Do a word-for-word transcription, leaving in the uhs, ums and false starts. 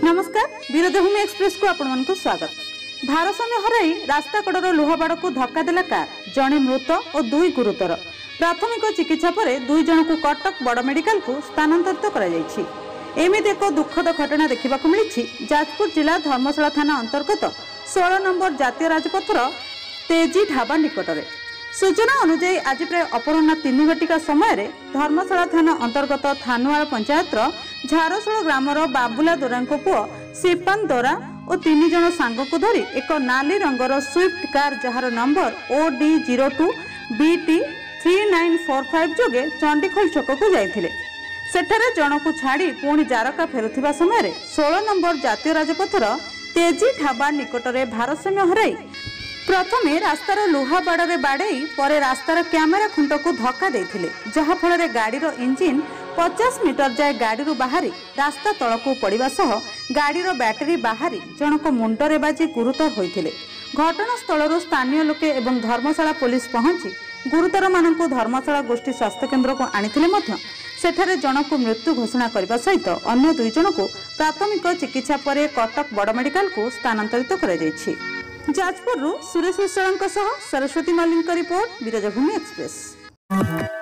नमस्कार बिराजा भूमि एक्सप्रेस को आपण मानक स्वागत। भारसाम्य हराई रास्ता कड़र लुहाबाड़ को धक्का देला कार, जणे मृत और दुई गुरुतर। प्राथमिक चिकित्सा पर दुई जन को कटक बड़ मेडिकल को स्थानांतरित करा जायछि। एमिति एक दुखद घटना देखा मिली जाजपुर जिला धर्मशाला थाना अंतर्गत सोलह नंबर जातीय राजपथर तेजी ढाबा निकटरे। सूचना अनुसार आज प्राय अपराह तीन घटिका समय धर्मशाला थाना अंतर्गत थानुआल पंचायत झारसोल ग्रामर बाबुला दोरा पुओ सिपान दोरा और तीन जन सांग को धरी एक नाली रंगर स्विफ्ट कार जार number O D zero two B T three nine four five जोगे चंडीखोल छक को जाइथिले। सेठारे जन को छाड़ी पुणी जारका फेरुथिबा समय सोलह नंबर जातीय राजपथर तेजी ढाबा निकटरे भारसाम्य हराई प्रथमे रास्तार लुहा बाड़े बाड़ई परे रास्तार कैमेरा खुंट को धक्का देथिले, जहा फल गाड़ी इंजिन पचास मीटर जाए गाड़ी बाहरी रास्ता तलक पड़ा सह गाड़ी बैटेरी बाहरी जनक मुंडरे बाजी गुरुतर होइथिले। घटनास्थल स्थानीय लोके एवं धर्मशाला पुलिस पहुंची गुरुतर मानक धर्मशाला गोष्ठी स्वास्थ्य केन्द्र को आनिथिले मध्य सेठारे जनक मृत्यु घोषणा करने सहित अन्य दुई जन को प्राथमिक चिकित्सा पर कटक बड़ मेडिकल को स्थानांतरित करा जायछि। जाजपुर सुरेश बिस्वाल सरस्वती मालिक रिपोर्ट बिराजा भूमि एक्सप्रेस।